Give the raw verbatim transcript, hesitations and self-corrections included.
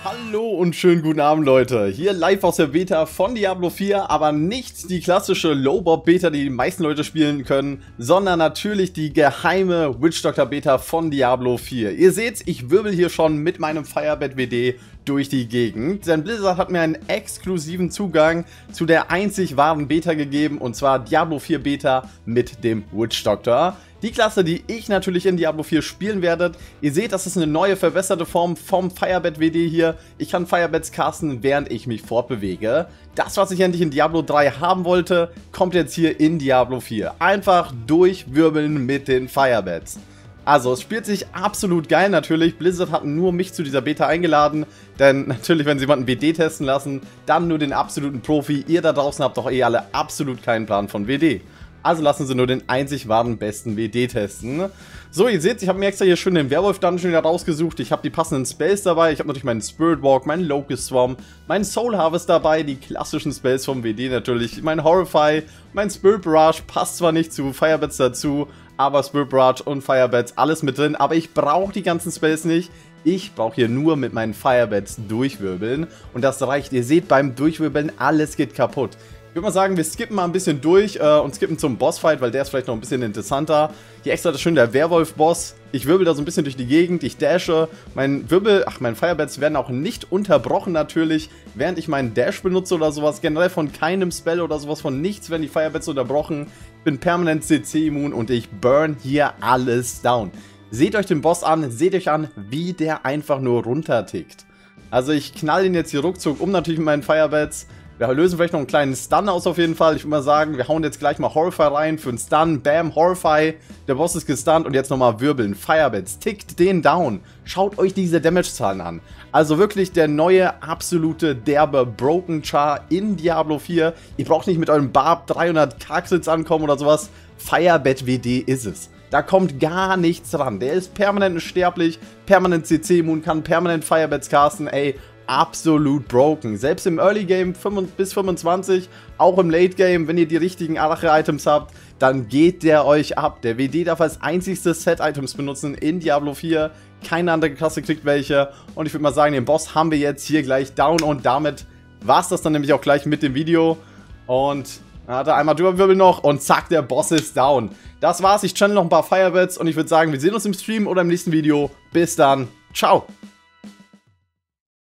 Hallo und schönen guten Abend, Leute. Hier live aus der Beta von Diablo vier, aber nicht die klassische Low-Bob-Beta, die die meisten Leute spielen können, sondern natürlich die geheime Witch Doctor Beta von Diablo vier. Ihr seht, ich wirbel hier schon mit meinem Firebed W D durch die Gegend, denn Blizzard hat mir einen exklusiven Zugang zu der einzig wahren Beta gegeben, und zwar Diablo vier Beta mit dem Witch Doctor. Die Klasse, die ich natürlich in Diablo vier spielen werde. Ihr seht, das ist eine neue, verbesserte Form vom Firebed W D hier. Ich kann Firebeds casten, während ich mich fortbewege. Das, was ich endlich in Diablo drei haben wollte, kommt jetzt hier in Diablo vier. Einfach durchwirbeln mit den Firebeds. Also, es spielt sich absolut geil natürlich. Blizzard hat nur mich zu dieser Beta eingeladen, denn natürlich, wenn sie jemanden W D testen lassen, dann nur den absoluten Profi. Ihr da draußen habt doch eh alle absolut keinen Plan von W D. Also lassen sie nur den einzig wahren besten W D testen. So, ihr seht, ich habe mir extra hier schön den Werwolf-Dungeon wieder rausgesucht. Ich habe die passenden Spells dabei. Ich habe natürlich meinen Spirit Walk, meinen Locust Swarm, meinen Soul Harvest dabei, die klassischen Spells vom W D natürlich. Mein Horrify, mein Spirit Barrage passt zwar nicht zu Firebeds dazu, aber Spirit Barrage und Firebeds, alles mit drin. Aber ich brauche die ganzen Spells nicht. Ich brauche hier nur mit meinen Firebeds durchwirbeln. Und das reicht. Ihr seht, beim Durchwirbeln, alles geht kaputt. Ich würde mal sagen, wir skippen mal ein bisschen durch äh, und skippen zum Bossfight, weil der ist vielleicht noch ein bisschen interessanter. Hier extra das schön der Werwolf-Boss. Ich wirbel da so ein bisschen durch die Gegend, ich dashe. Mein Wirbel, ach, meine Firebeds werden auch nicht unterbrochen natürlich, während ich meinen Dash benutze oder sowas. Generell von keinem Spell oder sowas, von nichts werden die Firebeds unterbrochen. Ich bin permanent C C-immun und ich burn hier alles down. Seht euch den Boss an, seht euch an, wie der einfach nur runtertickt. Also ich knall ihn jetzt hier ruckzuck um, natürlich mit meinen Firebeds. Wir lösen vielleicht noch einen kleinen Stun aus auf jeden Fall. Ich würde mal sagen, wir hauen jetzt gleich mal Horrify rein für einen Stun. Bam, Horrify. Der Boss ist gestunt und jetzt nochmal wirbeln. Firebeds, tickt den down. Schaut euch diese Damage-Zahlen an. Also wirklich der neue, absolute, derbe Broken Char in Diablo vier. Ihr braucht nicht mit eurem Barb dreihundert K-Crits ankommen oder sowas. Firebed W D ist es. Da kommt gar nichts dran. Der ist permanent unsterblich, permanent C C-immun, kann permanent Firebeds casten. Ey, absolut broken. Selbst im Early Game bis fünfundzwanzig, auch im Late Game, wenn ihr die richtigen Arache-Items habt, dann geht der euch ab. Der W D darf als einziges Set-Items benutzen in Diablo vier. Keine andere Klasse kriegt welche. Und ich würde mal sagen, den Boss haben wir jetzt hier gleich down. Und damit war es das dann nämlich auch gleich mit dem Video. Und dann hat er einmal drüber wirbeln noch und zack, der Boss ist down. Das war's. Ich channel noch ein paar Firebeds und ich würde sagen, wir sehen uns im Stream oder im nächsten Video. Bis dann. Ciao.